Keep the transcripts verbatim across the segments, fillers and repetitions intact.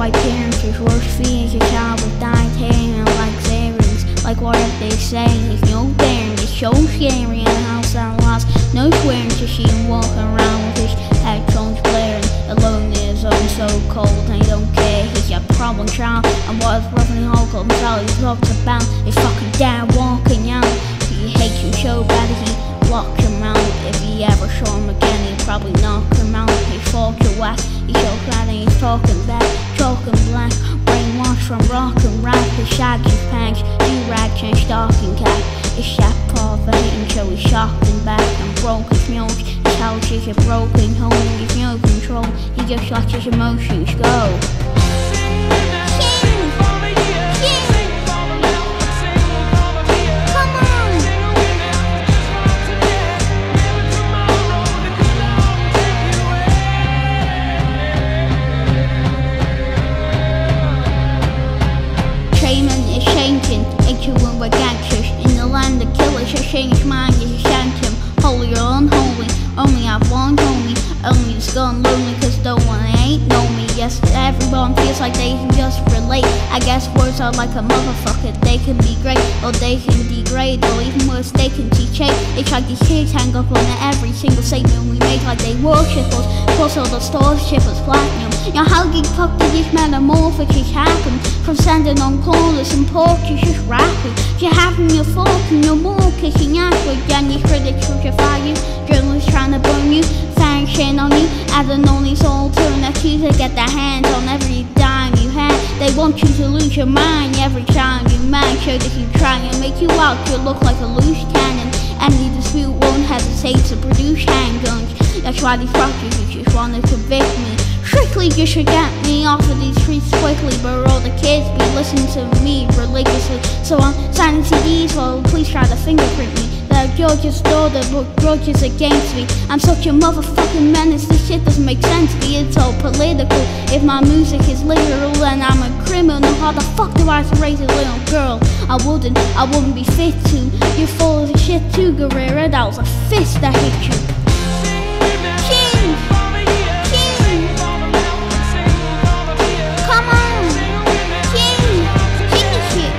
like parents, there's worse fears. A child with dying hair and like savings. Like what if they say there's no daring, it's so scary in a house that lost. No swearing to see him walking around with his headphones blaring. Alone in his own so cold and he don't care. He's a problem child and what if roughing Hulk himself he talks about his fucking dad walking out. He hates him so bad he locks him out. If he ever saw him again he'd probably knock him out. He's fucked to whack, he's so glad and he's talking back. Talking black, brainwashed from rock and rap. His shaggy pants, do-rags and stocking cap. His chap off and hating so he's shocked and back and broke his nose. His house is a broken home, he's no control. He just lets his emotions go. Shaman is changing into when we're gangsters. In the land of killers, a change mind is shank him. Holy or unholy, only have one homie. Only it's gone lonely cause no one ain't know me. Yes, everyone feels like they can just relate. I guess words are like a motherfucker. They can be great or they can degrade, or even worse, they can teach hate. It's like these kids hang up on every single statement we make like they worship us. Plus all the stars ship us platinum. Now how the fuck did this metamorphosis happen? From standing on corners and porches just rapping. You're having your fork and your more kicking ass. Again, your critics crucify you. Journalists trying to burn you. Fans shitting on you. Adding on these alternatives to get their hands on every dime you have. They want you to lose your mind every time you mind. Show that you try and make you out to look like a loose cannon. Any dispute won't hesitate to produce handguns. That's why these prosecutors just want to convict me. Strictly just to get me off of these streets quickly, but all the kids be listening to me religiously. So I'm signing C Ds while police try to fingerprint me. That judges know that book grudges against me. I'm such a motherfucking menace, this shit doesn't make sense to me, it's all political. If my music is literal then I'm a criminal. How the fuck do I raise a little girl? I wouldn't, I wouldn't be fit to. You're full of shit too, Guerrera, that was a fist that hit you. King! King! Come on! King! King is shit!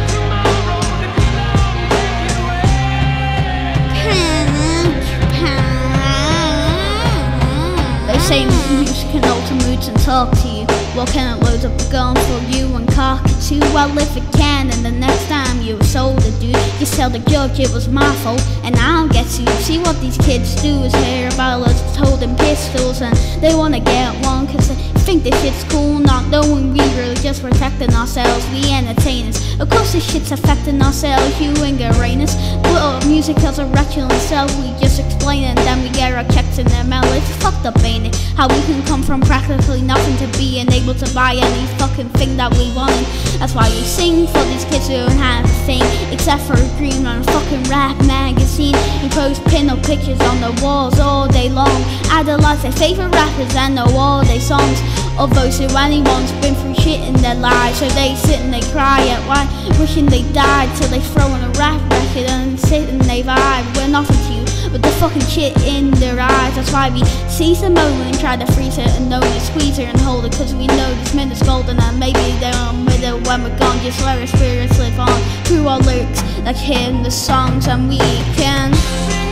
They say music can alter moods and talk to you. Well, can it load up a gun for you and cock it too? Well, if it can, and the next time you sold it, dude, just tell the judge it was my fault, and I'll get sued. See what these kids do is hear about us holding pistols, and they wanna get one cause they think this shit's cool, not knowing we really just protecting ourselves, we entertainers. Of course this shit's affecting ourselves, you and Uranus. Put up music as a ritual itself, we just explain it, and then we get our checks in their mail. It's fucked up, ain't it? How we can come from practically nothing to being able to buy any fucking thing that we wanted. That's why we sing for these kids who don't have a thing except for a dream on a fucking rap magazine. We post pin-up pictures on the walls all day long, idolize their favorite rappers and know all their songs. Of those who anyone's been through shit in their lives, so they sit and they cry at why, wishing they died. Till they throw in a rap record and sit and they vibe. We're nothing to you but the fucking shit in their eyes. That's why we seize the moment and try to freeze it and know to squeeze her and hold it, cause we know this minute's golden and maybe they're on with it when we're gone. Just let our spirits live on through our lyrics like in the songs, and we can